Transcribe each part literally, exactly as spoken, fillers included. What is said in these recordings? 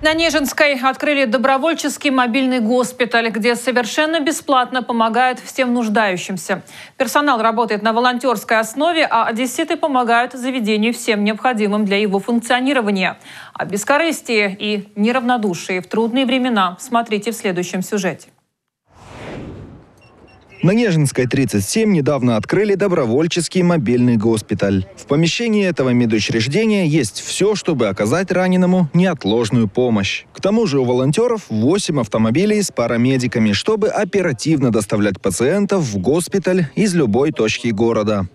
На Нежинской открыли добровольческий мобильный госпиталь, где совершенно бесплатно помогают всем нуждающимся. Персонал работает на волонтерской основе, а одесситы помогают заведению всем необходимым для его функционирования. О бескорыстии и неравнодушии в трудные времена смотрите в следующем сюжете. На Нежинской, тридцать семь, недавно открыли добровольческий мобильный госпиталь. В помещении этого медучреждения есть все, чтобы оказать раненому неотложную помощь. К тому же у волонтеров восемь автомобилей с парамедиками, чтобы оперативно доставлять пациентов в госпиталь из любой точки города.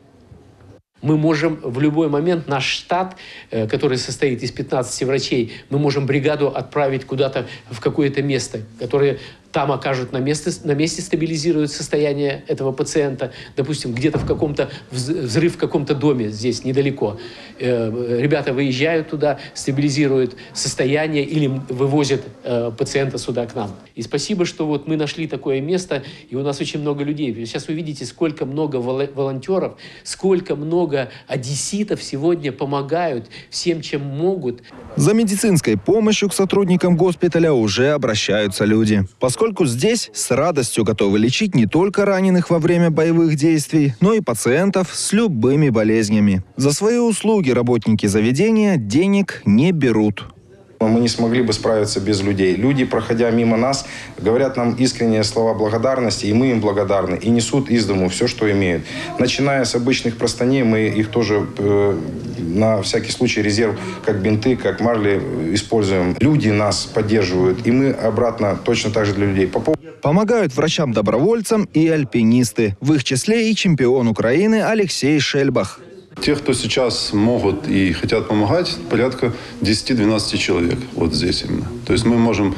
Мы можем в любой момент, наш штат, который состоит из пятнадцати врачей, мы можем бригаду отправить куда-то в какое-то место, которое там окажут на месте, на месте стабилизируют состояние этого пациента. Допустим, где-то в каком-то взрыв в каком-то доме здесь недалеко. Ребята выезжают туда, стабилизируют состояние или вывозят пациента сюда к нам. И спасибо, что вот мы нашли такое место, и у нас очень много людей. Сейчас вы видите, сколько много волонтеров, сколько много одесситов сегодня помогают всем, чем могут. За медицинской помощью к сотрудникам госпиталя уже обращаются люди. Поскольку здесь с радостью готовы лечить не только раненых во время боевых действий, но и пациентов с любыми болезнями. За свои услуги работники заведения денег не берут. Мы не смогли бы справиться без людей. Люди, проходя мимо нас, говорят нам искренние слова благодарности, и мы им благодарны, и несут из дому все, что имеют. Начиная с обычных простыней, мы их тоже э, на всякий случай резерв, как бинты, как марли, используем. Люди нас поддерживают, и мы обратно точно так же для людей. По поводу... Помогают врачам-добровольцам и альпинисты. В их числе и чемпион Украины Алексей Шельбах. Тех, кто сейчас могут и хотят помогать, порядка десяти-двенадцати человек вот здесь именно. То есть мы можем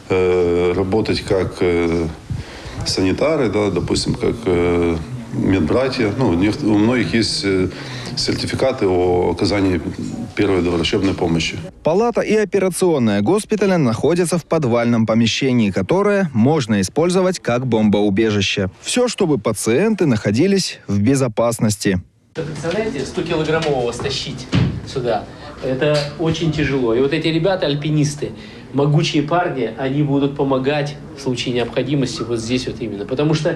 э, работать как э, санитары, да, допустим, как э, медбратья. Ну, у многих есть э, сертификаты о оказании первой доврачебной помощи. Палата и операционная госпиталя находятся в подвальном помещении, которое можно использовать как бомбоубежище. Все, чтобы пациенты находились в безопасности. Представляете, сто-килограммового стащить сюда, это очень тяжело. И вот эти ребята, альпинисты, могучие парни, они будут помогать в случае необходимости вот здесь вот именно. Потому что,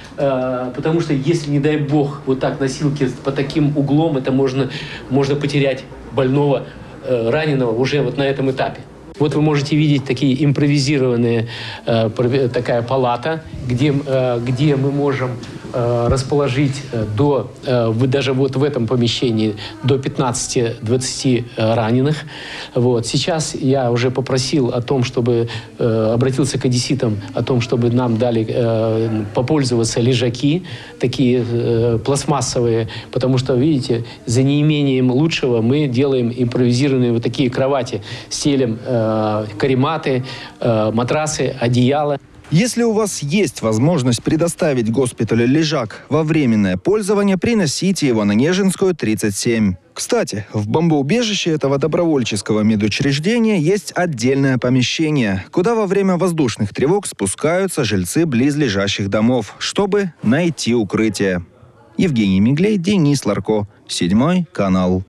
э, потому что если, не дай бог, вот так носилки по таким углом, это можно, можно потерять больного, э, раненого уже вот на этом этапе. Вот вы можете видеть такие импровизированные, э, такая палата, где, э, где мы можем э, расположить до, э, даже вот в этом помещении до пятнадцати-двадцати э, раненых. Вот. Сейчас я уже попросил о том, чтобы, э, обратился к одесситам, о том, чтобы нам дали э, попользоваться лежаки, такие э, пластмассовые, потому что, видите, за неимением лучшего мы делаем импровизированные вот такие кровати, стелем э, карематы, э, матрасы, одеяла. Если у вас есть возможность предоставить госпиталю лежак во временное пользование, приносите его на Нежинскую, тридцать семь. Кстати, в бомбоубежище этого добровольческого медучреждения есть отдельное помещение, куда во время воздушных тревог спускаются жильцы близлежащих домов, чтобы найти укрытие. Евгений Миглей, Денис Ларко, седьмой канал.